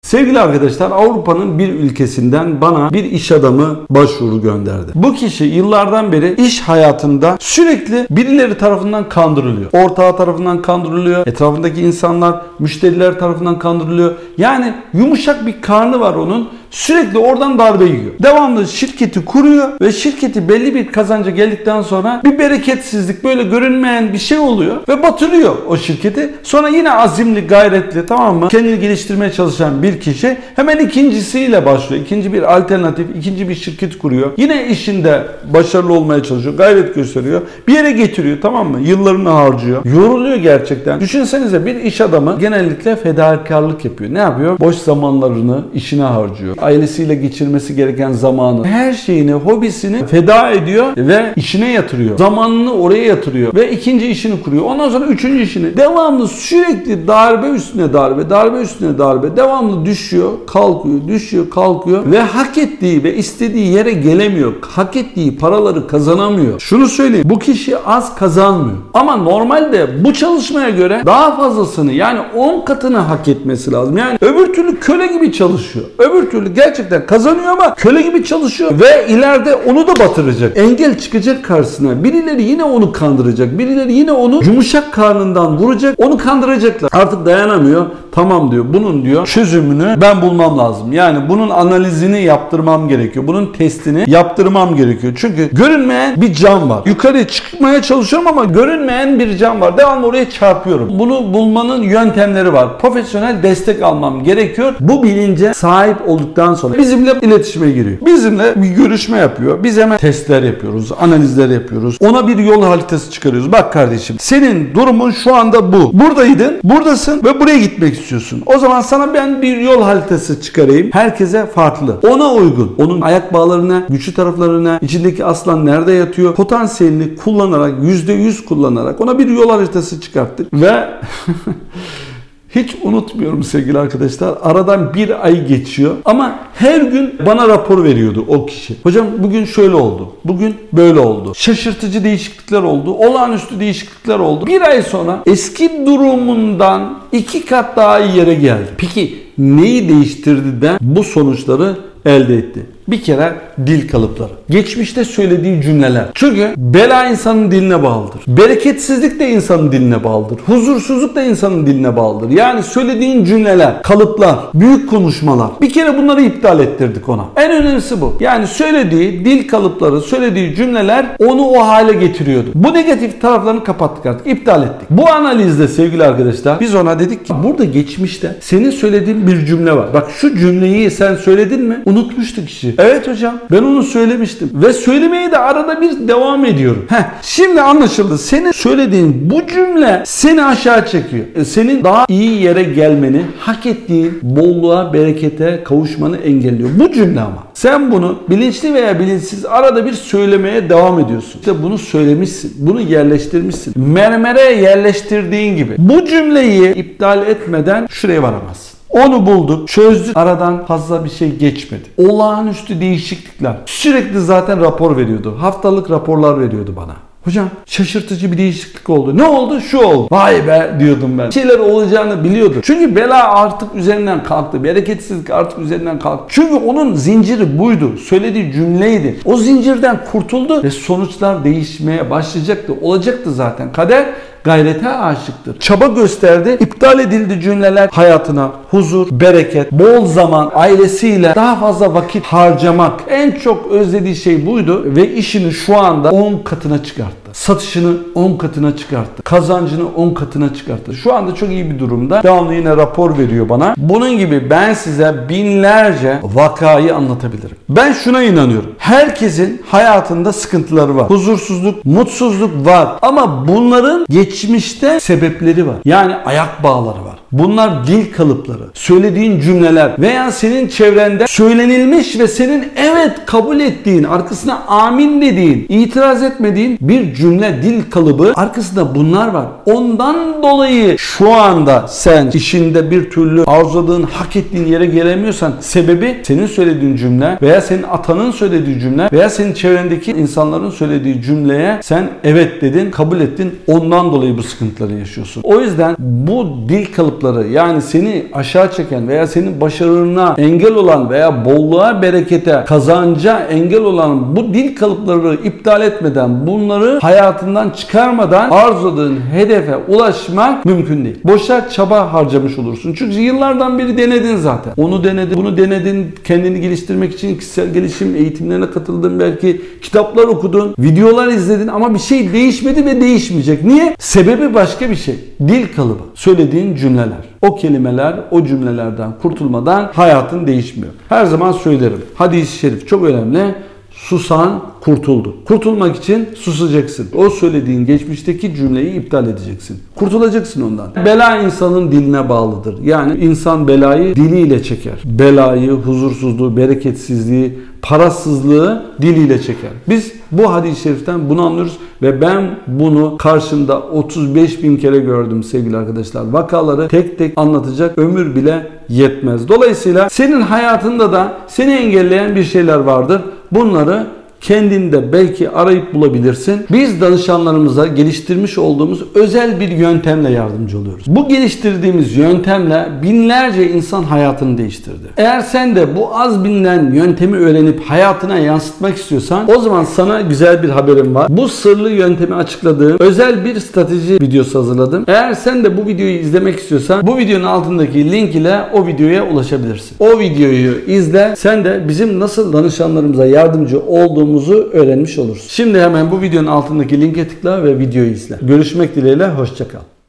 Sevgili arkadaşlar, Avrupa'nın bir ülkesinden bana bir iş adamı başvuru gönderdi. Bu kişi yıllardan beri iş hayatında sürekli birileri tarafından kandırılıyor. Ortağı tarafından kandırılıyor. Etrafındaki insanlar, müşteriler tarafından kandırılıyor. Yani yumuşak bir karnı var onun. Sürekli oradan darbe yiyor. Devamlı şirketi kuruyor ve şirketi belli bir kazanca geldikten sonra bir bereketsizlik, böyle görünmeyen bir şey oluyor ve batırıyor o şirketi. Sonra yine azimli, gayretli, tamam mı, kendini geliştirmeye çalışan bir kişi hemen ikincisiyle başlıyor. İkinci bir alternatif, ikinci bir şirket kuruyor. Yine işinde başarılı olmaya çalışıyor, gayret gösteriyor. Bir yere getiriyor, tamam mı? Yıllarını harcıyor. Yoruluyor gerçekten. Düşünsenize, bir iş adamı genellikle fedakarlık yapıyor. Ne yapıyor? Boş zamanlarını işine harcıyor. Ailesiyle geçirmesi gereken zamanı, her şeyini, hobisini feda ediyor ve işine yatırıyor. Zamanını oraya yatırıyor ve ikinci işini kuruyor. Ondan sonra üçüncü işini. Devamlı sürekli darbe üstüne darbe, darbe üstüne darbe. Devamlı düşüyor, kalkıyor, düşüyor, kalkıyor ve hak ettiği ve istediği yere gelemiyor. Hak ettiği paraları kazanamıyor. Şunu söyleyeyim, bu kişi az kazanmıyor. Ama normalde bu çalışmaya göre daha fazlasını, yani 10 katını hak etmesi lazım. Yani öbür türlü köle gibi çalışıyor. Öbür türlü gerçekten kazanıyor ama köle gibi çalışıyor ve ileride onu da batıracak. Engel çıkacak karşısına. Birileri yine onu kandıracak. Birileri yine onu yumuşak karnından vuracak. Onu kandıracaklar. Artık dayanamıyor. Tamam diyor. Bunun diyor çözümünü ben bulmam lazım. Yani bunun analizini yaptırmam gerekiyor. Bunun testini yaptırmam gerekiyor. Çünkü görünmeyen bir cam var. Yukarıya çıkmaya çalışıyorum ama görünmeyen bir cam var. Devamlı oraya çarpıyorum. Bunu bulmanın yöntemleri var. Profesyonel destek almam gerekiyor. Bu bilince sahip olduktan sonra bizimle iletişime giriyor. Bizimle bir görüşme yapıyor. Biz hemen testler yapıyoruz, analizler yapıyoruz. Ona bir yol haritası çıkarıyoruz. Bak kardeşim, senin durumun şu anda bu. Buradaydın, buradasın ve buraya gitmek istiyorsun. O zaman sana ben bir yol haritası çıkarayım. Herkese farklı. Ona uygun. Onun ayak bağlarına, güçlü taraflarına, içindeki aslan nerede yatıyor, potansiyelini kullanarak, %100 kullanarak ona bir yol haritası çıkarttık ve hiç unutmuyorum sevgili arkadaşlar. Aradan bir ay geçiyor ama her gün bana rapor veriyordu o kişi. Hocam bugün şöyle oldu. Bugün böyle oldu. Şaşırtıcı değişiklikler oldu. Olağanüstü değişiklikler oldu. Bir ay sonra eski durumundan 2 kat daha iyi yere geldi. Peki neyi değiştirdi de bu sonuçları elde etti? Bir kere dil kalıpları. Geçmişte söylediği cümleler. Çünkü bela insanın diline bağlıdır. Bereketsizlik de insanın diline bağlıdır. Huzursuzluk da insanın diline bağlıdır. Yani söylediğin cümleler, kalıplar, büyük konuşmalar. Bir kere bunları iptal ettirdik ona. En önemlisi bu. Yani söylediği dil kalıpları, söylediği cümleler onu o hale getiriyordu. Bu negatif taraflarını kapattık artık. İptal ettik. Bu analizde sevgili arkadaşlar biz ona dedik ki burada geçmişte senin söylediğin bir cümle var. Bak şu cümleyi sen söyledin mi? Unutmuştuk kişi. Evet hocam, ben onu söylemiştim ve söylemeye de arada bir devam ediyorum. Şimdi anlaşıldı. Senin söylediğin bu cümle seni aşağı çekiyor. Senin daha iyi yere gelmeni, hak ettiğin bolluğa, berekete kavuşmanı engelliyor. Bu cümle ama. Sen bunu bilinçli veya bilinçsiz arada bir söylemeye devam ediyorsun. İşte bunu söylemişsin. Bunu yerleştirmişsin. Mermere yerleştirdiğin gibi. Bu cümleyi iptal etmeden şuraya varamazsın. Onu bulduk, çözdük. Aradan fazla bir şey geçmedi. Olağanüstü değişiklikler. Sürekli zaten rapor veriyordu. Haftalık raporlar veriyordu bana. Hocam şaşırtıcı bir değişiklik oldu. Ne oldu? Şu oldu. Vay be diyordum ben. Bir şeyler olacağını biliyordu. Çünkü bela artık üzerinden kalktı. Bereketsizlik artık üzerinden kalktı. Çünkü onun zinciri buydu. Söylediği cümleydi. O zincirden kurtuldu ve sonuçlar değişmeye başlayacaktı. Olacaktı zaten. Kader gayrete aşıktır. Çaba gösterdi. İptal edildi cümleler. Hayatına huzur, bereket, bol zaman, ailesiyle daha fazla vakit harcamak. En çok özlediği şey buydu ve işini şu anda 10 katına çıkarttı. Satışını 10 katına çıkarttı. Kazancını 10 katına çıkarttı. Şu anda çok iyi bir durumda. Devamlı yine rapor veriyor bana. Bunun gibi ben size binlerce vakayı anlatabilirim. Ben şuna inanıyorum. Herkesin hayatında sıkıntıları var. Huzursuzluk, mutsuzluk var. Ama bunların geçmişte sebepleri var. Yani ayak bağları var. Bunlar dil kalıpları, söylediğin cümleler veya senin çevrende söylenilmiş ve senin evet kabul ettiğin, arkasına amin dediğin, itiraz etmediğin bir cümle, dil kalıbı, arkasında bunlar var. Ondan dolayı şu anda sen işinde bir türlü arzuladığın, hak ettiğin yere gelemiyorsan sebebi senin söylediğin cümle veya senin atanın söylediği cümle veya senin çevrendeki insanların söylediği cümleye sen evet dedin, kabul ettin. Ondan dolayı bu sıkıntıları yaşıyorsun. O yüzden bu dil kalıpları, yani seni aşağı çeken veya senin başarına engel olan veya bolluğa, berekete, kazanca engel olan bu dil kalıpları iptal etmeden, bunları hayatından çıkarmadan arzuladığın hedefe ulaşmak mümkün değil. Boşa çaba harcamış olursun. Çünkü yıllardan beri denedin zaten. Onu denedin, bunu denedin. Kendini geliştirmek için kişisel gelişim eğitimlerine katıldın. Belki kitaplar okudun, videolar izledin ama bir şey değişmedi ve değişmeyecek. Niye? Sebebi başka bir şey. Dil kalıbı. Söylediğin cümleler. O kelimeler, o cümlelerden kurtulmadan hayatın değişmiyor. Her zaman söylerim. Hadis-i şerif çok önemli. Susan kurtuldu. Kurtulmak için susacaksın. O söylediğin geçmişteki cümleyi iptal edeceksin. Kurtulacaksın ondan. Bela insanın diline bağlıdır. Yani insan belayı diliyle çeker. Belayı, huzursuzluğu, bereketsizliği, parasızlığı diliyle çeker. Biz bu hadis-i şeriften bunu anlıyoruz ve ben bunu karşımda 35.000 kere gördüm sevgili arkadaşlar. Vakaları tek tek anlatacak ömür bile yetmez. Dolayısıyla senin hayatında da seni engelleyen bir şeyler vardır. Bunları kendinde belki arayıp bulabilirsin. Biz danışanlarımıza geliştirmiş olduğumuz özel bir yöntemle yardımcı oluyoruz. Bu geliştirdiğimiz yöntemle binlerce insan hayatını değiştirdi. Eğer sen de bu az bilinen yöntemi öğrenip hayatına yansıtmak istiyorsan o zaman sana güzel bir haberim var. Bu sırlı yöntemi açıkladığım özel bir strateji videosu hazırladım. Eğer sen de bu videoyu izlemek istiyorsan bu videonun altındaki link ile o videoya ulaşabilirsin. O videoyu izle. Sen de bizim nasıl danışanlarımıza yardımcı olduğumuzu öğrenmiş olursun. Şimdi hemen bu videonun altındaki linke tıkla ve videoyu izle. Görüşmek dileğiyle, hoşça kal.